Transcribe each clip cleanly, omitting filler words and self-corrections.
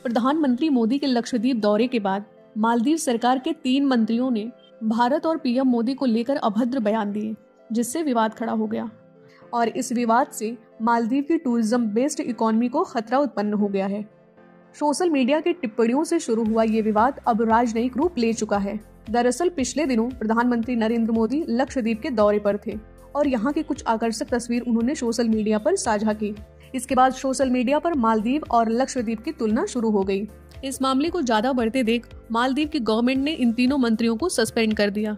प्रधानमंत्री मोदी के लक्षद्वीप दौरे के बाद मालदीव सरकार के 3 मंत्रियों ने भारत और पीएम मोदी को लेकर अभद्र बयान दिए, जिससे विवाद खड़ा हो गया और इस विवाद से मालदीव की टूरिज्म बेस्ड इकोनॉमी को खतरा उत्पन्न हो गया है। सोशल मीडिया की टिप्पणियों से शुरू हुआ ये विवाद अब राजनयिक रूप ले चुका है। दरअसल पिछले दिनों प्रधानमंत्री नरेंद्र मोदी लक्षद्वीप के दौरे पर थे और यहाँ की कुछ आकर्षक तस्वीर उन्होंने सोशल मीडिया पर साझा की। इसके बाद सोशल मीडिया पर मालदीव और लक्षद्वीप की तुलना शुरू हो गई। इस मामले को ज्यादा बढ़ते देख मालदीव की गवर्नमेंट ने इन तीनों मंत्रियों को सस्पेंड कर दिया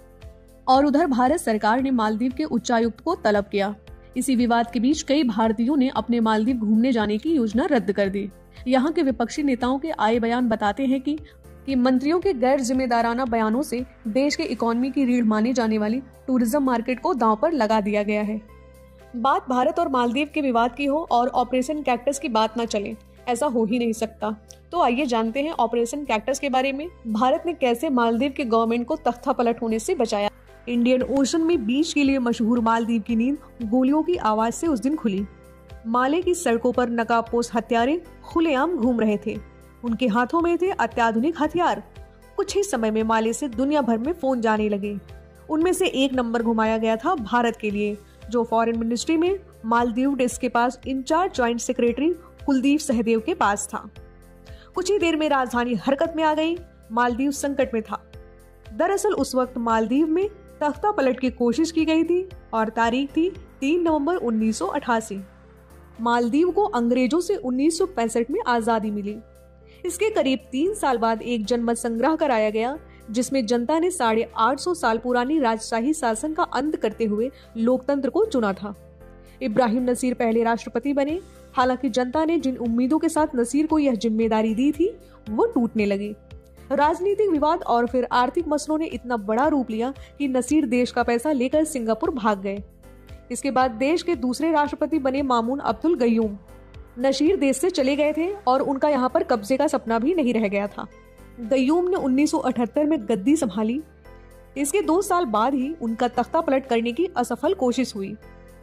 और उधर भारत सरकार ने मालदीव के उच्चायुक्त को तलब किया। इसी विवाद के बीच कई भारतीयों ने अपने मालदीव घूमने जाने की योजना रद्द कर दी। यहाँ के विपक्षी नेताओं के आए बयान बताते हैं कि मंत्रियों के गैर जिम्मेदाराना बयानों से देश के इकोनॉमी की रीढ़ माने जाने वाली टूरिज्म मार्केट को दांव पर लगा दिया गया है। बात भारत और मालदीव के विवाद की हो और ऑपरेशन कैक्टस की बात न चले, ऐसा हो ही नहीं सकता। तो आइए जानते हैं ऑपरेशन कैक्टस के बारे में। भारत ने कैसे मालदीव के गवर्नमेंट को तख्ता पलट होने से बचाया। इंडियन ओशन में बीच के लिए मशहूर मालदीव की नींद गोलियों की आवाज से उस दिन खुली। माले की सड़कों पर नकाबपोश हत्यारे खुलेआम घूम रहे थे। उनके हाथों में थे अत्याधुनिक हथियार। कुछ ही समय में माले से दुनिया भर में फोन जाने लगे। उनमें से एक नंबर घुमाया गया था भारत के लिए, जो फॉरेन मिनिस्ट्री में मालदीव डेस्क के पास incharge joint secretary Kuldeep Sahdev के पास था। कुछ ही देर में राजधानी हरकत में आ गई। मालदीव संकट में था। दरअसल उस वक्त मालदीव में तख्ता पलट की कोशिश की गई थी और तारीख थी 3 नवंबर 1988। मालदीव को अंग्रेजों से 1965 में आजादी मिली। इसके करीब 3 साल बाद एक जनमत संग्रह कराया गया, जिसमें जनता ने 850 साल पुरानी राजशाही शासन का अंत करते हुए लोकतंत्र को चुना था। इब्राहिम नसीर पहले राष्ट्रपति बने। हालांकि जनता ने जिन उम्मीदों के साथ नसीर को यह जिम्मेदारी दी थी वो टूटने लगी। राजनीतिक विवाद और फिर आर्थिक मसलों ने इतना बड़ा रूप लिया कि नसीर देश का पैसा लेकर सिंगापुर भाग गए। इसके बाद देश के दूसरे राष्ट्रपति बने मामून अब्दुल गयूम। नसीर देश से चले गए थे और उनका यहाँ पर कब्जे का सपना भी नहीं रह गया था। गयूम ने 1978 में गद्दी संभाली। इसके 2 साल बाद ही उनका तख्ता पलट करने की असफल कोशिश हुई।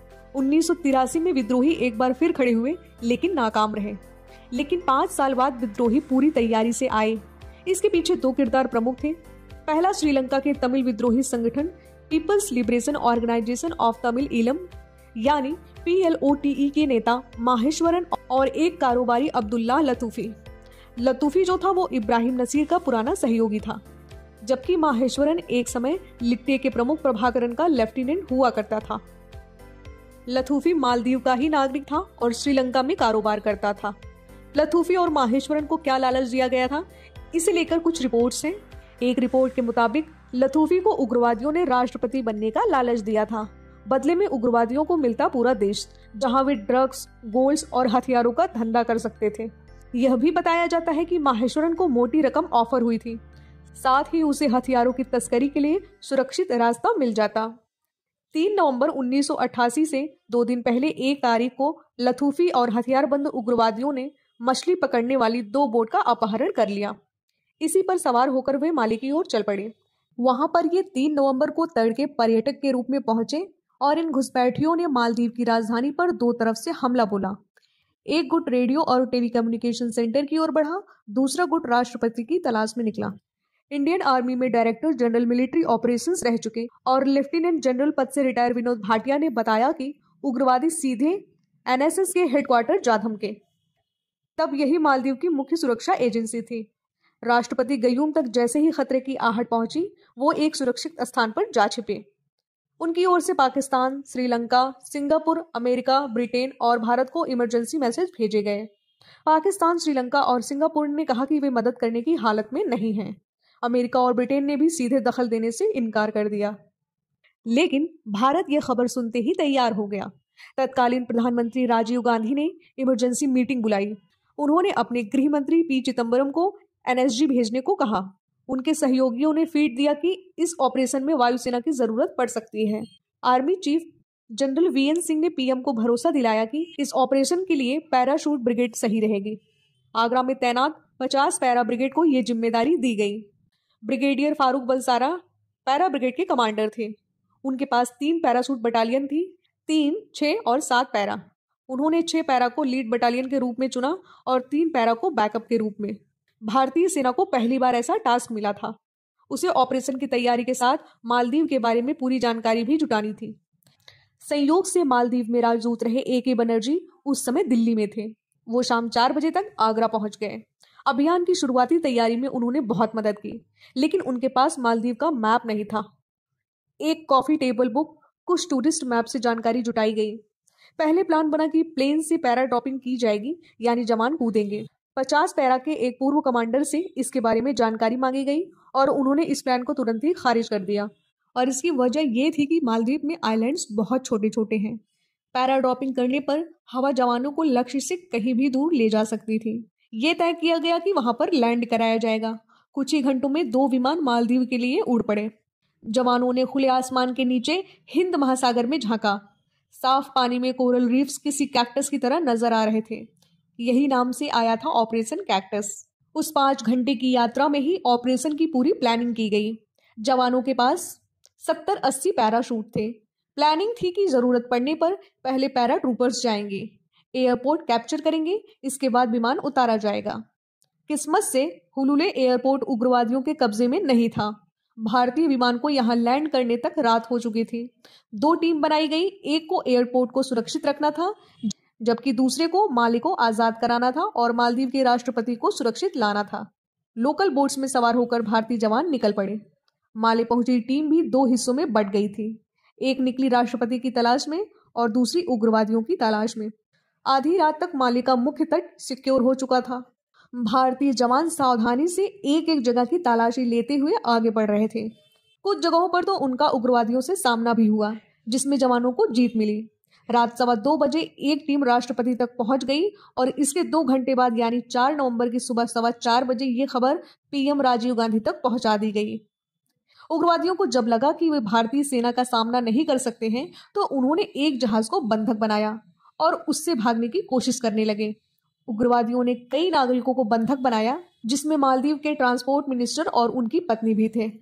1983 में विद्रोही एक बार फिर खड़े हुए, लेकिन नाकाम रहे। लेकिन 5 साल बाद विद्रोही पूरी तैयारी से आए। इसके पीछे 2 किरदार प्रमुख थे। पहला श्रीलंका के तमिल विद्रोही संगठन People's Liberation Organisation of Tamil Eelam यानी PLOTE के नेता माहेश्वरन और एक कारोबारी अब्दुल्ला लतूफी जो था वो इब्राहिम नसीर का पुराना सहयोगी था, जबकि माहेश्वरन एक समय लिट्टे के प्रमुख प्रभाकरन का लेफ्टिनेंट हुआ करता था। लतूफी मालदीव का ही नागरिक था और श्रीलंका में कारोबार करता था। लतूफी और माहेश्वरन को क्या लालच दिया गया था, इसे लेकर कुछ रिपोर्ट्स हैं। एक रिपोर्ट के मुताबिक लतूफी को उग्रवादियों ने राष्ट्रपति बनने का लालच दिया था। बदले में उग्रवादियों को मिलता पूरा देश, जहां वे ड्रग्स, गोल्ड और हथियारों का धंधा कर सकते थे। यह भी बताया जाता है कि माहेश्वरन को मोटी रकम ऑफर हुई थी, साथ ही उसे हथियारों की तस्करी के लिए सुरक्षित रास्ता मिल जाता। 3 नवंबर 1988 से 2 दिन पहले 1 तारीख को लतूफी और हथियारबंद उग्रवादियों ने मछली पकड़ने वाली 2 बोट का अपहरण कर लिया। इसी पर सवार होकर वे माले की ओर चल पड़े। वहां पर ये 3 नवंबर को तड़के पर्यटक के रूप में पहुंचे और इन घुसपैठियों ने मालदीव की राजधानी पर 2 तरफ से हमला बोला। एक गुट रेडियो और टेलीकम्युनिकेशन सेंटर की ओर बढ़ा, दूसरा गुट राष्ट्रपति की तलाश में निकला। इंडियन आर्मी में डायरेक्टर जनरल मिलिट्री ऑपरेशंस रह चुके और लेफ्टिनेंट जनरल पद से रिटायर विनोद भाटिया ने बताया कि उग्रवादी सीधे NSS के हेडक्वार्टर जा धमके। तब यही मालदीव की मुख्य सुरक्षा एजेंसी थी। राष्ट्रपति गयूम तक जैसे ही खतरे की आहट पहुंची, वो एक सुरक्षित स्थान पर जा छिपे। उनकी ओर से Pakistan, Sri Lanka, Singapore, America, Britain और भारत को इमरजेंसी मैसेज भेजे गए। पाकिस्तान, श्रीलंका और सिंगापुर ने कहा कि वे मदद करने की हालत में नहीं हैं। अमेरिका और ब्रिटेन ने भी सीधे दखल देने से इनकार कर दिया। लेकिन भारत यह खबर सुनते ही तैयार हो गया। तत्कालीन प्रधानमंत्री राजीव गांधी ने इमरजेंसी मीटिंग बुलाई। उन्होंने अपने गृह मंत्री P चिदंबरम को NSG भेजने को कहा। उनके सहयोगियों ने फीड दिया कि इस ऑपरेशन में वायुसेना की जरूरत पड़ सकती है। Army chief general VN Singh ने PM को भरोसा दिलाया कि इस ऑपरेशन के लिए पैराशूट ब्रिगेड सही रहेगी। आगरा में तैनात 50 पैरा ब्रिगेड को ये जिम्मेदारी दी गई। Brigadier Farooq Balsara para brigade के कमांडर थे। उनके पास 3 पैराशूट बटालियन थी, 3, 6 और 7 पैरा। उन्होंने 6 पैरा को लीड बटालियन के रूप में चुना और 3 पैरा को बैकअप के रूप में। भारतीय सेना को पहली बार ऐसा टास्क मिला था। उसे ऑपरेशन की तैयारी के साथ मालदीव के बारे में पूरी जानकारी भी जुटानी थी। संयोग से मालदीव में राजदूत रहे AK बनर्जी उस समय दिल्ली में थे। वो शाम 4 बजे तक आगरा पहुंच गए। अभियान की शुरुआती तैयारी में उन्होंने बहुत मदद की, लेकिन उनके पास मालदीव का मैप नहीं था। एक कॉफी टेबल बुक, कुछ टूरिस्ट मैप से जानकारी जुटाई गई। पहले प्लान बना कि प्लेन से पैरा ड्रॉपिंग की जाएगी, यानी जवान कूदेंगे। 50 पैरा के एक पूर्व कमांडर से इसके बारे में जानकारी मांगी गई और उन्होंने इस प्लान को तुरंत ही खारिज कर दिया। और इसकी वजह यह थी कि मालदीव में आइलैंड्स बहुत छोटे छोटे हैं। पैरा ड्रॉपिंग करने पर हवा जवानों को लक्ष्य से कहीं भी दूर ले जा सकती थी। ये तय किया गया कि वहां पर लैंड कराया जाएगा। कुछ ही घंटों में 2 विमान मालदीव के लिए उड़ पड़े। जवानों ने खुले आसमान के नीचे हिंद महासागर में झांका। साफ पानी में कोरल रीफ्स किसी कैक्टस की तरह नजर आ रहे थे। यही नाम से आया था ऑपरेशन कैक्टस। उस 5 घंटे की यात्रा में ही ऑपरेशन की पूरी प्लानिंग की गई। जवानों के पास 70-80 पैराशूट थे। प्लानिंग थी कि जरूरत पड़ने पर पहले पैरा ट्रूपर्स जाएंगे, एयरपोर्ट कैप्चर करेंगे, इसके बाद विमान उतारा जाएगा। किस्मत से हुलुले एयरपोर्ट उग्रवादियों के कब्जे में नहीं था। भारतीय विमान को यहां लैंड करने तक रात हो चुकी थी। 2 टीम बनाई गई। एक को एयरपोर्ट को सुरक्षित रखना था, जबकि दूसरे को माले को आजाद कराना था और मालदीव के राष्ट्रपति को सुरक्षित लाना था। लोकल बोट्स में सवार होकर भारतीय जवान निकल पड़े। माले पहुंची टीम भी 2 हिस्सों में बंट गई थी। एक निकली राष्ट्रपति की तलाश में और दूसरी उग्रवादियों की तलाश में। आधी रात तक माले का मुख्य तट सिक्योर हो चुका था। भारतीय जवान सावधानी से एक एक जगह की तलाशी लेते हुए आगे बढ़ रहे थे। कुछ जगहों पर तो उनका उग्रवादियों से सामना भी हुआ, जिसमें जवानों को जीत मिली। रात 2:15 बजे एक टीम राष्ट्रपति तक पहुंच गई और इसके 2 घंटे बाद यानी 4 नवंबर की सुबह 4:15 बजे ये खबर PM राजीव गांधी तक पहुंचा दी गई। उग्रवादियों को जब लगा कि वे भारतीय सेना का सामना नहीं कर सकते हैं, तो उन्होंने एक जहाज को बंधक बनाया और उससे भागने की कोशिश करने लगे। उग्रवादियों ने कई नागरिकों को बंधक बनाया, जिसमें मालदीव के ट्रांसपोर्ट मिनिस्टर और उनकी पत्नी भी थे।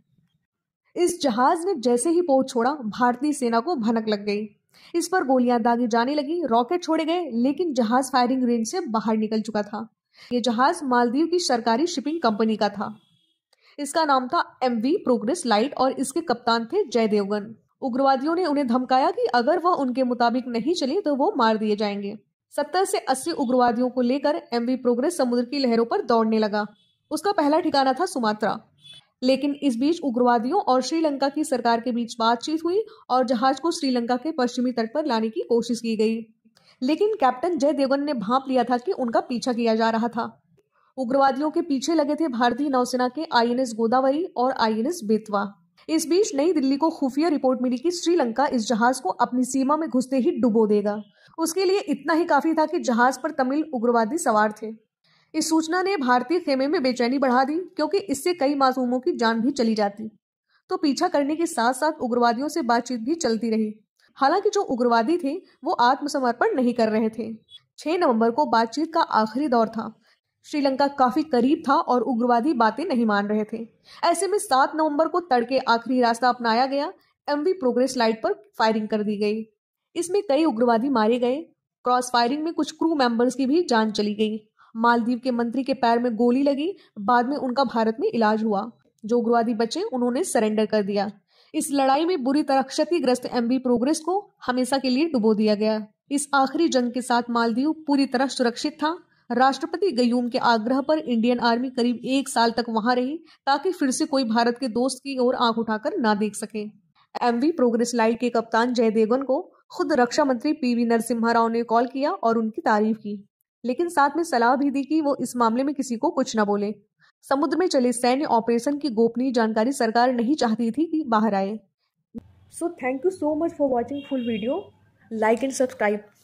इस जहाज ने जैसे ही पोर्ट छोड़ा, भारतीय सेना को भनक लग गई। इस पर गोलियां दागी जाने लगी, रॉकेट छोड़े गए, लेकिन जहाज फायरिंग रेंज से बाहर निकल चुका था। ये जहाज मालदीव की सरकारी शिपिंग कंपनी का था। इसका नाम था MV प्रोग्रेस लाइट और इसके कप्तान थे जय देवगन। उग्रवादियों ने उन्हें धमकाया कि अगर वह उनके मुताबिक नहीं चले तो वो मार दिए जाएंगे। 70 से 80 उग्रवादियों को लेकर MV प्रोग्रेस समुद्र की लहरों पर दौड़ने लगा। उसका पहला ठिकाना था सुमात्रा। लेकिन इस बीच उग्रवादियों और श्रीलंका की सरकार के बीच बातचीत हुई और जहाज को श्रीलंका के पश्चिमी तट पर लाने की कोशिश की गई। लेकिन कैप्टन जय देवगन ने भांप लिया था कि उनका पीछा किया जा रहा था। उग्रवादियों के पीछे लगे थे भारतीय नौसेना के INS गोदावरी और INS बेतवा। इस बीच नई दिल्ली को खुफिया रिपोर्ट मिली कि श्रीलंका इस जहाज को अपनी सीमा में घुसते ही डुबो देगा। उसके लिए इतना ही काफी था कि जहाज पर तमिल उग्रवादी सवार थे। इस सूचना ने भारतीय खेमे में बेचैनी बढ़ा दी, क्योंकि इससे कई मासूमों की जान भी चली जाती। तो पीछा करने के साथ साथ उग्रवादियों से बातचीत भी चलती रही। हालांकि जो उग्रवादी थे वो आत्मसमर्पण नहीं कर रहे थे। 6 नवंबर को बातचीत का आखिरी दौर था। श्रीलंका काफी करीब था और उग्रवादी बातें नहीं मान रहे थे। ऐसे में 7 नवंबर को तड़के आखिरी रास्ता अपनाया गया। MV प्रोग्रेस लाइट पर फायरिंग कर दी गई। इसमें कई उग्रवादी मारे गए। क्रॉस फायरिंग में कुछ क्रू मेंबर्स की भी जान चली गई। मालदीव के मंत्री के पैर में गोली लगी। बाद में उनका भारत में इलाज हुआ। जो उग्रवादी बचे उन्होंने सरेंडर कर दिया। इस लड़ाई में बुरी तरह क्षतिग्रस्त MV प्रोग्रेस को हमेशा के लिए डुबो दिया गया। इस आखिरी जंग के साथ मालदीव पूरी तरह सुरक्षित था। राष्ट्रपति गयूम के आग्रह पर इंडियन आर्मी करीब 1 साल तक वहां रही, ताकि फिर से कोई भारत के दोस्त की ओर आंख उठाकर ना देख सके। MV प्रोग्रेस लाइट के कप्तान जय देवगन को खुद रक्षा मंत्री PV नरसिम्हा राव ने कॉल किया और उनकी तारीफ की, लेकिन साथ में सलाह भी दी कि वो इस मामले में किसी को कुछ न बोले। समुद्र में चले सैन्य ऑपरेशन की गोपनीय जानकारी सरकार नहीं चाहती थी कि बाहर आए। So thank you so much for watching full video. Like and subscribe.